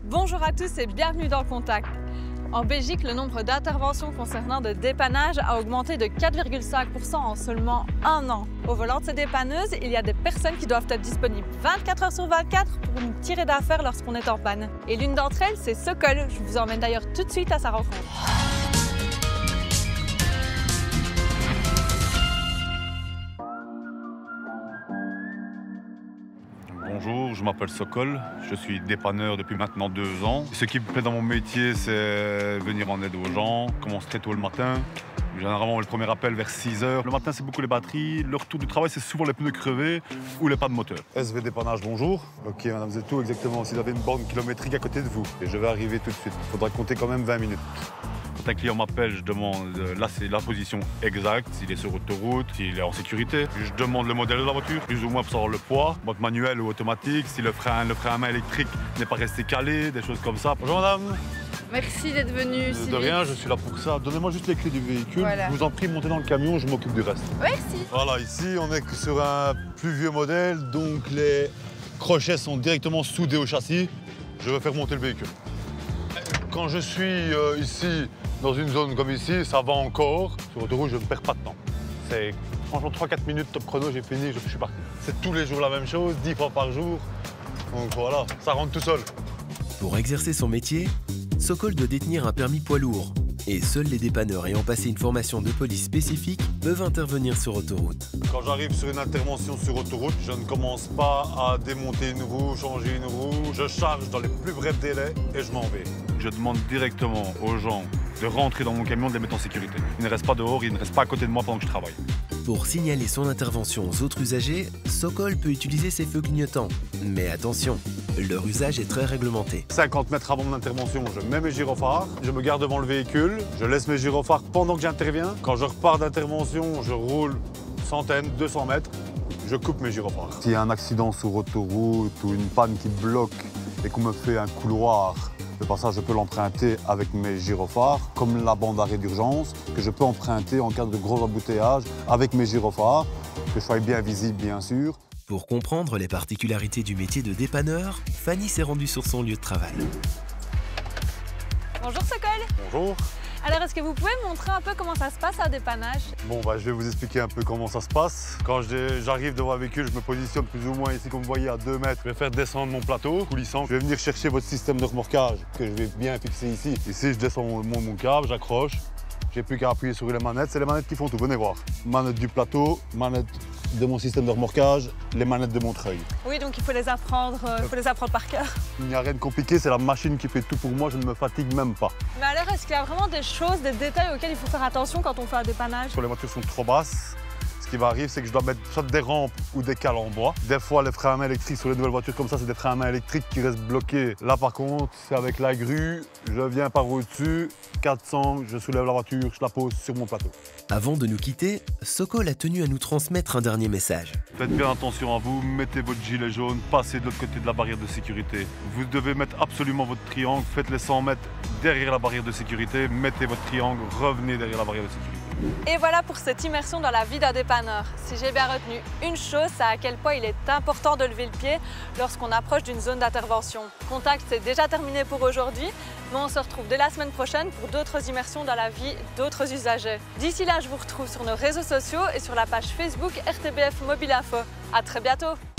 Bonjour à tous et bienvenue dans Contact. En Belgique, le nombre d'interventions concernant de dépannage a augmenté de 4,5% en seulement un an. Au volant de ces dépanneuses, il y a des personnes qui doivent être disponibles 24 heures sur 24 pour nous tirer d'affaire lorsqu'on est en panne. Et l'une d'entre elles, c'est Sokol. Je vous emmène d'ailleurs tout de suite à sa rencontre. Bonjour, je m'appelle Sokol, je suis dépanneur depuis maintenant 2 ans. Ce qui me plaît dans mon métier, c'est venir en aide aux gens, commence très tôt le matin. Généralement, le premier appel vers 6 h. Le matin, c'est beaucoup les batteries. Le retour du travail, c'est souvent les pneus crevés ou les pannes de moteur. SV Dépannage, bonjour. Ok, madame Zetou, exactement. Si vous avez une borne kilométrique à côté de vous, et je vais arriver tout de suite. Il faudra compter quand même 20 minutes. Quand un client m'appelle, je demande, là c'est la position exacte, s'il est sur autoroute, s'il est en sécurité. Je demande le modèle de la voiture, plus ou moins pour savoir le poids, mode manuel ou automatique, si le frein à main électrique n'est pas resté calé, des choses comme ça. Bonjour madame. Merci d'être venu. De rien, je suis là pour ça. Donnez-moi juste les clés du véhicule. Voilà. Je vous en prie, montez dans le camion, je m'occupe du reste. Merci. Voilà, ici on est sur un plus vieux modèle, donc les crochets sont directement soudés au châssis. Je vais faire monter le véhicule. Quand je suis ici, dans une zone comme ici, ça va encore. Sur autoroute, je ne perds pas de temps. C'est franchement 3-4 minutes top chrono, j'ai fini, je suis parti. C'est tous les jours la même chose, 10 fois par jour. Donc voilà, ça rentre tout seul. Pour exercer son métier, Sokol doit détenir un permis poids lourd. Et seuls les dépanneurs ayant passé une formation de police spécifique peuvent intervenir sur autoroute. Quand j'arrive sur une intervention sur autoroute, je ne commence pas à démonter une roue, changer une roue. Je charge dans les plus brefs délais et je m'en vais. Je demande directement aux gens de rentrer dans mon camion, de les mettre en sécurité. Ils ne restent pas dehors, ils ne restent pas à côté de moi pendant que je travaille. Pour signaler son intervention aux autres usagers, Sokol peut utiliser ses feux clignotants. Mais attention, leur usage est très réglementé. 50 mètres avant mon intervention, je mets mes gyrophares, je me garde devant le véhicule, je laisse mes gyrophares pendant que j'interviens. Quand je repars d'intervention, je roule 100, 200 mètres, je coupe mes gyrophares. S'il y a un accident sur autoroute ou une panne qui bloque et qu'on me fait un couloir, le passage, je peux l'emprunter avec mes gyrophares, comme la bande d'arrêt d'urgence, que je peux emprunter en cas de gros embouteillage avec mes gyrophares, que je sois bien visible, bien sûr. Pour comprendre les particularités du métier de dépanneur, Fanny s'est rendue sur son lieu de travail. Bonjour Sokol. Bonjour. Alors, est-ce que vous pouvez me montrer un peu comment ça se passe à dépannage? Bon, je vais vous expliquer un peu comment ça se passe. Quand j'arrive devant un véhicule, je me positionne plus ou moins ici, comme vous voyez, à 2 mètres. Je vais faire descendre mon plateau coulissant. Je vais venir chercher votre système de remorquage que je vais bien fixer ici. Ici, je descends mon câble, j'accroche. J'ai plus qu'à appuyer sur les manettes. C'est les manettes qui font tout, venez voir. Manette du plateau, manette de mon système de remorquage, les manettes de mon treuil. Oui, donc il faut les apprendre par cœur. Il n'y a rien de compliqué, c'est la machine qui fait tout pour moi, je ne me fatigue même pas. Mais alors, est-ce qu'il y a vraiment des choses, des détails auxquels il faut faire attention quand on fait un dépannage? Quand les voitures sont trop basses, ce qui va arriver, c'est que je dois mettre soit des rampes ou des cales en bois. Des fois, les freins à main électriques sur les nouvelles voitures comme ça, c'est des freins à main électriques qui restent bloqués. Là, par contre, c'est avec la grue, je viens par au-dessus, 400, je soulève la voiture, je la pose sur mon plateau. Avant de nous quitter, Sokol a tenu à nous transmettre un dernier message. Faites bien attention à vous, mettez votre gilet jaune, passez de l'autre côté de la barrière de sécurité. Vous devez mettre absolument votre triangle, faites les 100 mètres derrière la barrière de sécurité, mettez votre triangle, revenez derrière la barrière de sécurité. Et voilà pour cette immersion dans la vie d'un dépanneur. Si j'ai bien retenu une chose, c'est à quel point il est important de lever le pied lorsqu'on approche d'une zone d'intervention. Contact, c'est déjà terminé pour aujourd'hui, mais on se retrouve dès la semaine prochaine pour d'autres immersions dans la vie d'autres usagers. D'ici là, je vous retrouve sur nos réseaux sociaux et sur la page Facebook RTBF Mobile Info. À très bientôt.